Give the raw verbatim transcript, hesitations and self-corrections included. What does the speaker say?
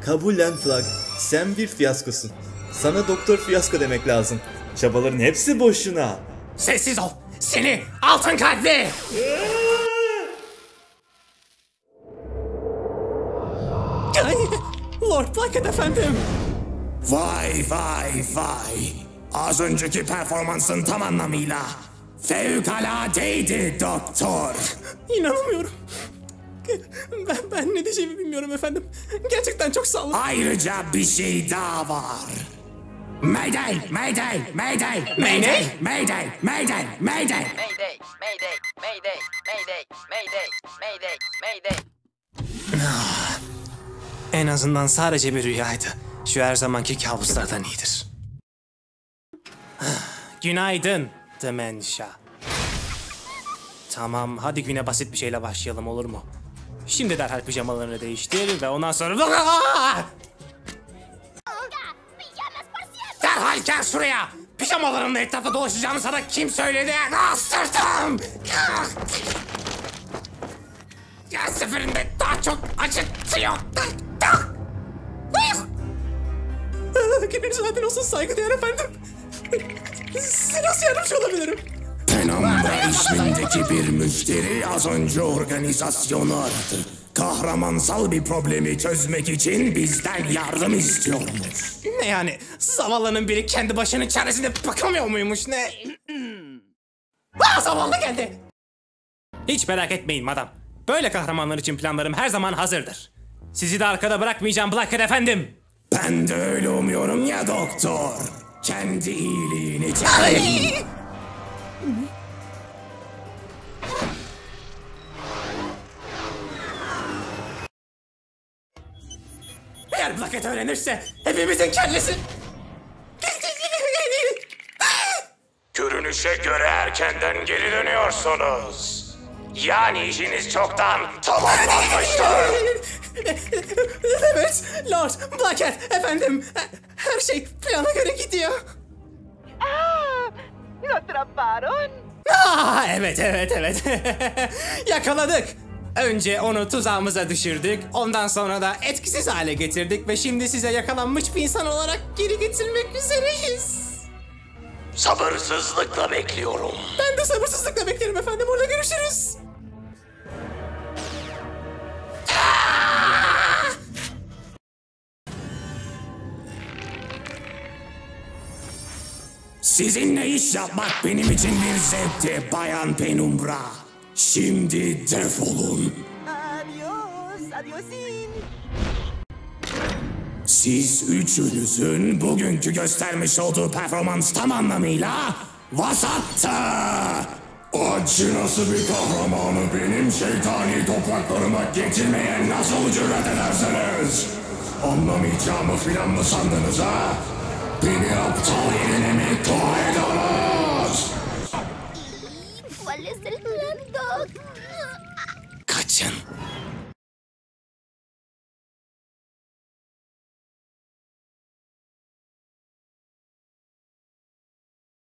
Kabullen Flag. Sen bir fiyaskosun. Sana Doktor Fiyasko demek lazım. Çabaların hepsi boşuna. Sessiz ol. Seni altın kalpli. Ay, Lord Blackhead efendim. Vay vay vay. Az önceki performansın tam anlamıyla fevkaladeydi doktor. İnanamıyorum. Ben, ben ne diyeceğimi bilmiyorum efendim. Gerçekten çok sağ olun. Ayrıca bir şey daha var. Mayday, mayday, mayday, Mayday? mayday, mayday, mayday, mayday. Mayday, mayday, mayday, mayday, mayday, mayday, mayday. En azından sadece bir rüyaydı. Şu her zamanki kabuslardan iyidir. Günaydın Dementia. Tamam, hadi güne basit bir şeyle başlayalım, olur mu? Şimdi derhal pijamalarını değiştir ve ondan sonra... Derhal gel şuraya! Pijamalarınla etrafta dolaşacağını sana kim söyledi? Ah, sırtım! Her seferinde daha çok acıtıyor. Gününüz zaten olsun saygıdeğer efendim. Size nasıl yardımcı olabilirim? Penumbra ismindeki bir müşteri az önce organizasyonu aradı. Kahramansal bir problemi çözmek için bizden yardım istiyormuş. Ne yani? Zavallının biri kendi başının çaresine bakamıyor muymuş ne? Aa, zavallı geldi. Hiç merak etmeyin madam. Böyle kahramanlar için planlarım her zaman hazırdır. Sizi de arkada bırakmayacağım Blackhead efendim. Ben de öyle umuyorum ya doktor. Kendi iyiliğin için. Ay! Eğer Blackhead öğrenirse hepimizin kellesi... Görünüşe göre erkenden geri dönüyorsunuz. Yani işiniz çoktan tamamlanmıştır. Evet, Lord Blackhead efendim. Her şey plana göre gidiyor. Ah, lo atraparon. Ah, evet evet evet. Yakaladık. Önce onu tuzağımıza düşürdük. Ondan sonra da etkisiz hale getirdik ve şimdi size yakalanmış bir insan olarak geri getirmek üzereyiz. Sabırsızlıkla bekliyorum. Ben de sabırsızlıkla beklerim efendim. Orada görüşürüz. Sizinle iş yapmak benim için bir zevkti Bayan Penumbra. Şimdi defolun. Adiós, adiosin. Siz üçünüzün bugünkü göstermiş olduğu performans tam anlamıyla vasattı. Acınası bir kahramanı benim şeytani topraklarıma getirmeye nasıl cüret edersiniz? Anlamayacağımı filan mı sandınız ha? Beni aptal yerine mi dua edemez? ¿Cuál es el plan, Doc? Kaçın.